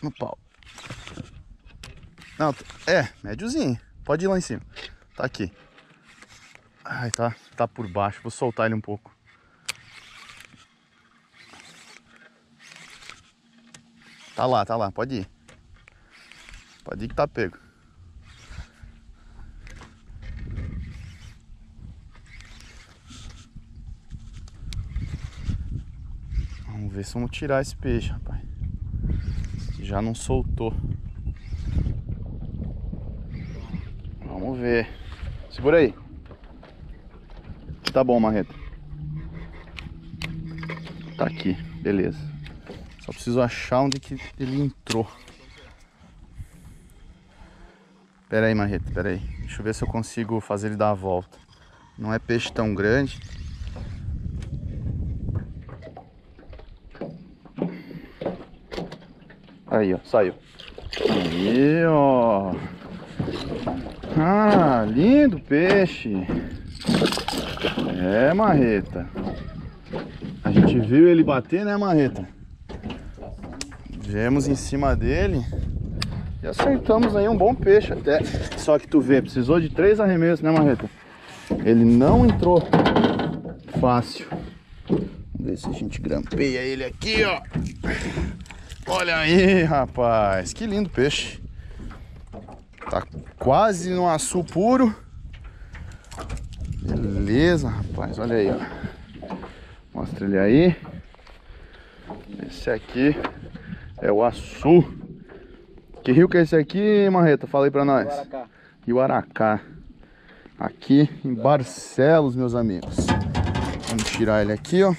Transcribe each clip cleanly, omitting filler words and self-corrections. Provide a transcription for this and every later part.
no pau. Não, médiozinho. Pode ir lá em cima. Tá aqui. Ai, tá por baixo. Vou soltar ele um pouco. Tá lá. Pode ir. Pode ir que tá pego. Vamos ver se vamos tirar esse peixe, rapaz. Já não soltou. Vamos ver. Segura aí. Tá bom, marreta. Tá aqui, beleza. Só preciso achar onde que ele entrou. Pera aí, marreta, pera aí. Deixa eu ver se eu consigo fazer ele dar a volta. Não é peixe tão grande. Aí, ó, saiu. Aí, ó. Ah, lindo peixe. É, marreta. A gente viu ele bater, né, marreta? Viemos em cima dele e acertamos aí um bom peixe até. Só que tu vê, precisou de 3 arremessos, né, marreta? Ele não entrou fácil. Vamos ver se a gente grampeia ele aqui, ó. Olha aí, rapaz, que lindo peixe. Tá quase no açu puro. Beleza, rapaz, olha aí, ó. Mostra ele aí. Esse aqui é o açu. Que rio que é esse aqui, marreta? Fala aí pra nós. Aracá. Rio Aracá. Aqui em Barcelos, meus amigos. Vamos tirar ele aqui, ó.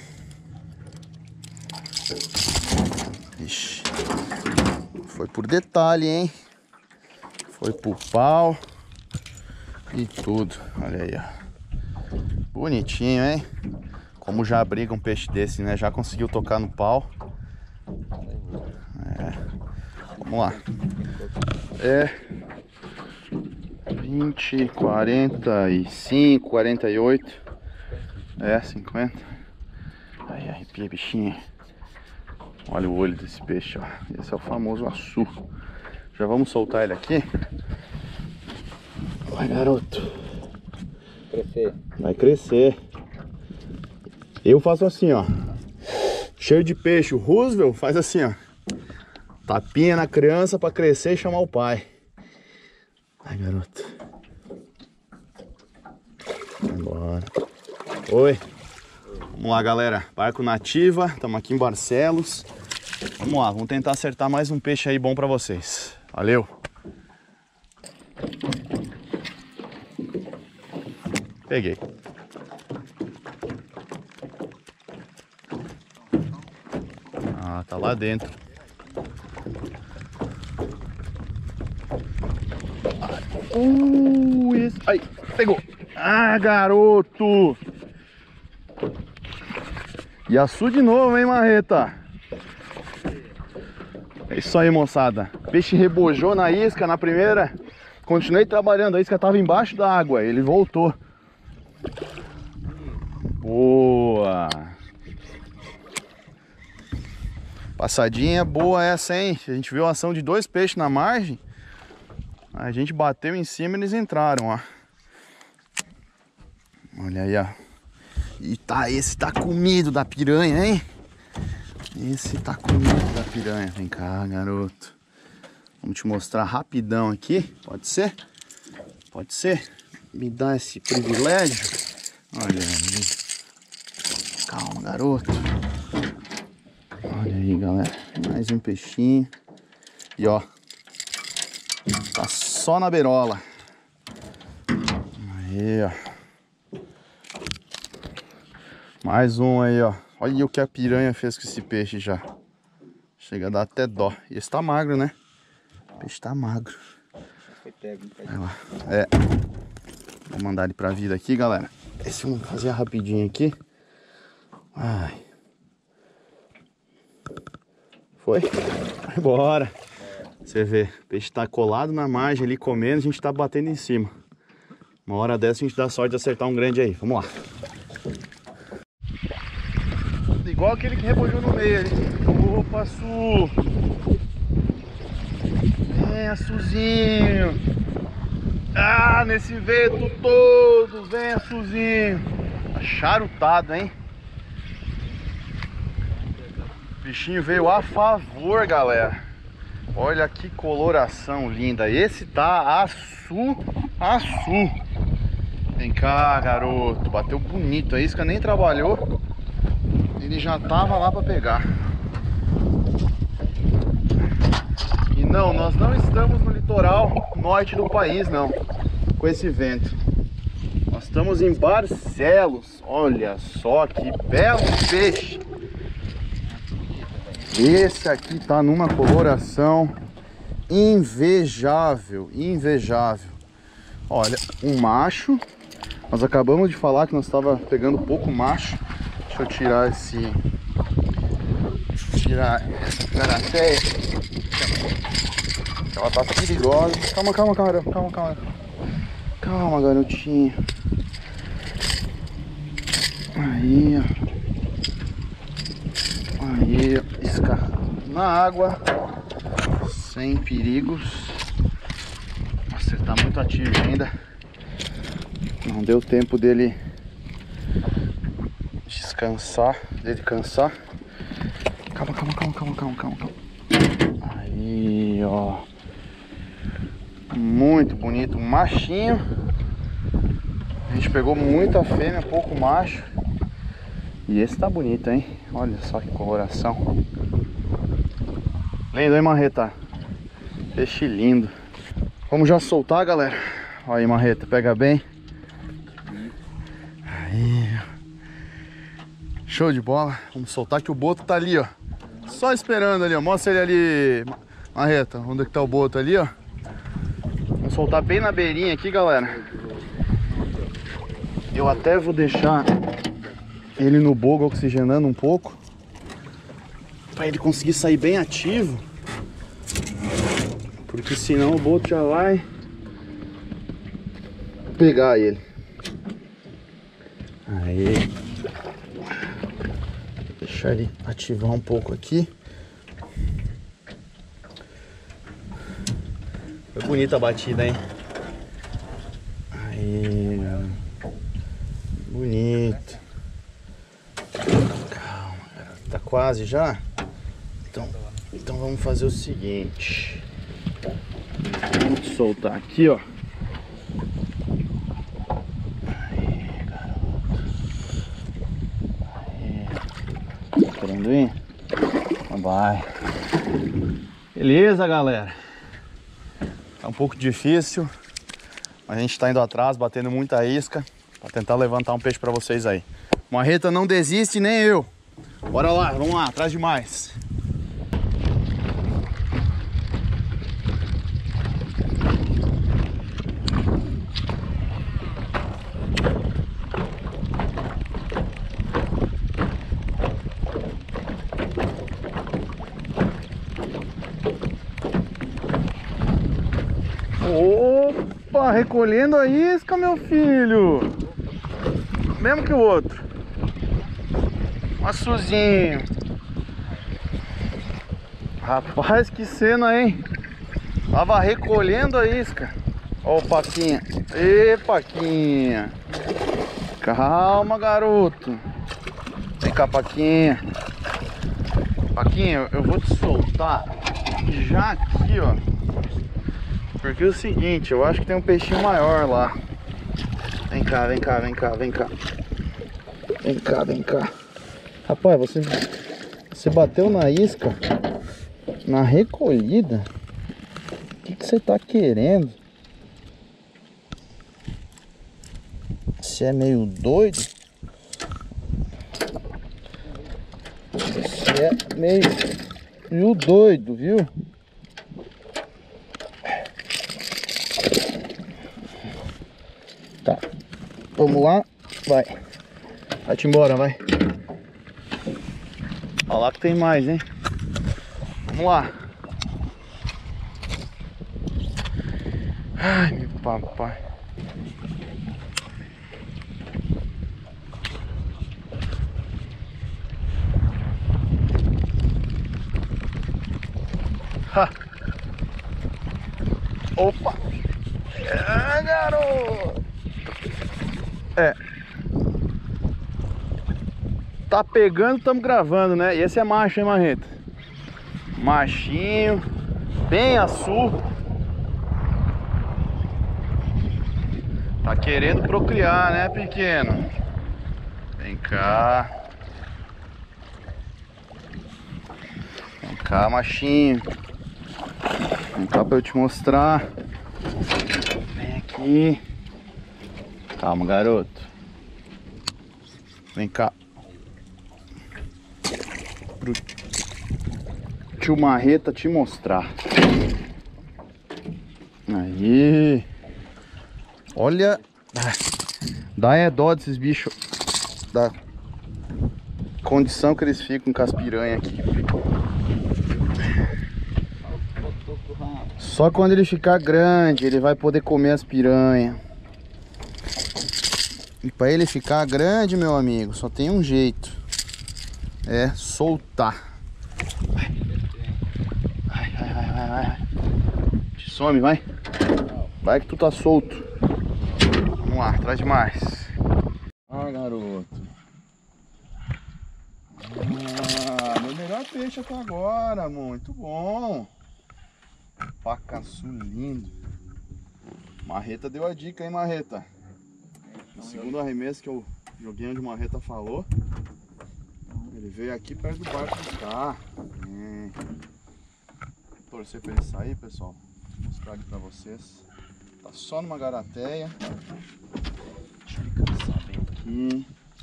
Ixi. Foi por detalhe, hein? Foi por pau e tudo. Olha aí, ó. Bonitinho, hein? Como já briga um peixe desse, né? Já conseguiu tocar no pau. Vamos lá. 20, 45, 48. 50. Aí, arrepia, bichinho. Olha o olho desse peixe, ó. Esse é o famoso açu. Já vamos soltar ele aqui. Vai, garoto. Crescer. Vai crescer. Eu faço assim, ó. Cheio de peixe. O Roosevelt faz assim, ó. Tapinha na criança pra crescer e chamar o pai. Vai, garoto. Vai embora. Oi. Vamos lá, galera. Barco Nativa. Estamos aqui em Barcelos. Vamos lá. Vamos tentar acertar mais um peixe aí bom pra vocês. Valeu. Peguei. Ah, tá lá dentro. Isso. Aí, pegou. Ah, garoto. E açu de novo, hein, marreta? É isso aí, moçada. Peixe rebojou na isca na primeira. Continuei trabalhando, a isca estava embaixo da água. Ele voltou. Boa. Passadinha boa essa, hein? A gente viu a ação de 2 peixes na margem. A gente bateu em cima e eles entraram, ó. Olha aí, ó. E esse tá comido da piranha, hein? Esse tá comido da piranha. Vem cá, garoto. Vamos te mostrar rapidão aqui. Pode ser? Pode ser? Me dá esse privilégio. Olha aí. Calma, garoto. Olha aí, galera. Mais um peixinho. E ó. Tá só na beirola. Aí, ó. Mais um aí, ó. Olha o que a piranha fez com esse peixe já. Chega a dar até dó. E esse tá magro, né? O peixe tá magro. Vai lá. Vou mandar ele pra vida aqui, galera. Esse vamos fazer rapidinho aqui. Ai. Foi? Vai embora. Você vê, o peixe tá colado na margem ali comendo, a gente tá batendo em cima. Uma hora dessa a gente dá sorte de acertar um grande aí. Vamos lá. Igual aquele que rebojou no meio ali. Opa, Su! Venha, Suzinho. Ah, nesse vento todo. Venha, Suzinho. Tá charutado, hein? O bichinho veio a favor, galera. Olha que coloração linda. Esse tá azul. Vem cá, garoto. Bateu bonito. A isca nem trabalhou. Ele já tava lá pra pegar. E não, nós não estamos no litoral norte do país, não. Com esse vento. Nós estamos em Barcelos. Olha só que belo peixe. Esse aqui tá numa coloração invejável, invejável. Olha, um macho. Nós acabamos de falar que nós estava pegando pouco macho. Deixa eu tirar esse... Tirar essa carateia. Ela tá perigosa. Calma, calma. Calma, garotinho. Aí, ó. Aí, isca na água, sem perigos. Nossa, ele tá muito ativo ainda. Não deu tempo dele descansar, dele cansar. Calma. Aí, ó. Muito bonito, um machinho. A gente pegou muita fêmea, pouco macho. E esse tá bonito, hein? Olha só que coloração. Lindo, hein, marreta? Peixe lindo. Vamos já soltar, galera. Olha aí, marreta, pega bem. Aí. Show de bola. Vamos soltar que o boto tá ali, ó. Só esperando ali, ó. Mostra ele ali, marreta. Onde é que tá o boto ali, ó? Vamos soltar bem na beirinha aqui, galera. Eu até vou deixar ele no bogo oxigenando um pouco, para ele conseguir sair bem ativo, porque senão o boto já vai pegar ele. Aí, deixar ele ativar um pouco aqui. Foi bonita a batida, hein? Aí, bonito. Calma, tá quase já? Então vamos fazer o seguinte. Vamos soltar aqui, ó. Aí, garoto. Aí. Tá querendo ir? Então vai. Beleza, galera. Tá um pouco difícil. A gente tá indo atrás, batendo muita isca, pra tentar levantar um peixe pra vocês aí. Marreta não desiste, nem eu. Bora lá, vamos lá, atrás de mais. Opa, recolhendo a isca, meu filho. Mesmo que o outro. Maçuzinho. Rapaz, que cena, hein? Tava recolhendo a isca. Ó o Paquinha. Ê, Paquinha. Calma, garoto. Vem cá, Paquinha. Paquinha, eu vou te soltar já aqui, ó. Porque é o seguinte, eu acho que tem um peixinho maior lá. Vem cá. Vem cá. Rapaz, você bateu na isca, na recolhida. O que você tá querendo? Você é meio doido? Você é meio doido, viu? Tá, vamos lá, vai. Vai-te embora, vai. Olha lá que tem mais, hein? Vamos lá. Ai, meu papai. Ha. Opa! É, garoto! É. Tá pegando, estamos gravando, né? E esse é macho, hein, Marreta? Machinho, bem açu. Tá querendo procriar, né, pequeno? Vem cá. Vem cá, machinho. Vem cá pra eu te mostrar. Vem aqui. Calma, garoto. Vem cá. Pro tio Marreta te mostrar. Aí. Olha. Dá é dó desses bichos. Da condição que eles ficam com as piranhas aqui. Só quando ele ficar grande ele vai poder comer as piranhas. E para ele ficar grande, meu amigo, só tem um jeito. É soltar. Vai. Te some, vai. Vai que tu tá solto. Vamos lá, traz demais. Ah, garoto. Ah, meu melhor peixe até agora, muito bom. Pacaçu lindo. Marreta deu a dica, hein, Marreta? O segundo arremesso que eu joguei onde o Marreta falou, ele veio aqui perto do barco buscar. Vou torcer pra ele sair, pessoal. Vou mostrar aqui pra vocês. Tá só numa garateia. Deixa ele cansar bem aqui.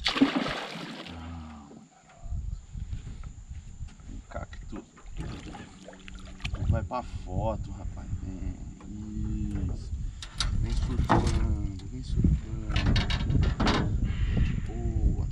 Um cacto. Vai pra foto, rapaz. Isso. Vem surfando, vem surfando. Boa.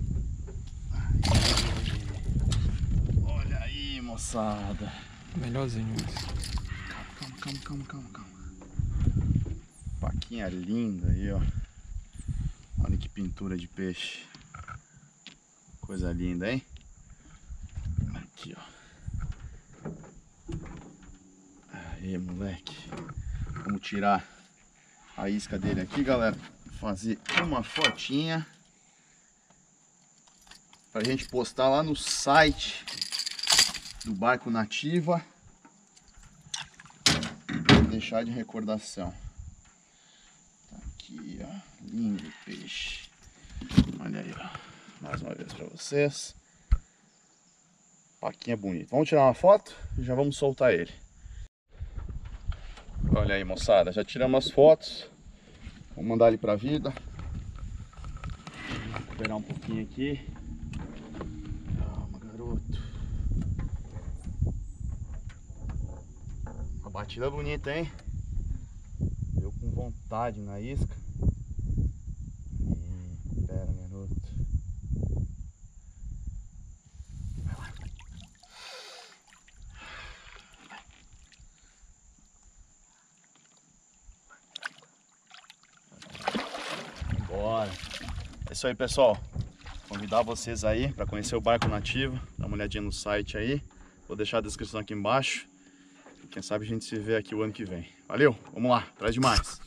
Olha aí, moçada. Melhorzinho isso. Calma. Paquinha linda aí, ó. Olha que pintura de peixe. Coisa linda, hein? Aqui, ó. Aí, moleque. Vamos tirar a isca dele aqui, galera. Fazer uma fotinha pra gente postar lá no site do Barco Nativa. Deixar de recordação. Tá aqui, ó. Lindo peixe. Olha aí, ó. Mais uma vez pra vocês. Paquinha bonita. Vamos tirar uma foto e já vamos soltar ele. Olha aí, moçada. Já tiramos as fotos. Vamos mandar ele pra vida. Vou recuperar um pouquinho aqui. Calma, garoto. Uma batida bonita, hein? Deu com vontade na isca. Pera, garoto. Vai lá. Bora. É isso aí, pessoal. Convidar vocês aí para conhecer o Barco Nativa. Dá uma olhadinha no site aí. Vou deixar a descrição aqui embaixo. Quem sabe a gente se vê aqui o ano que vem. Valeu, vamos lá, traz demais.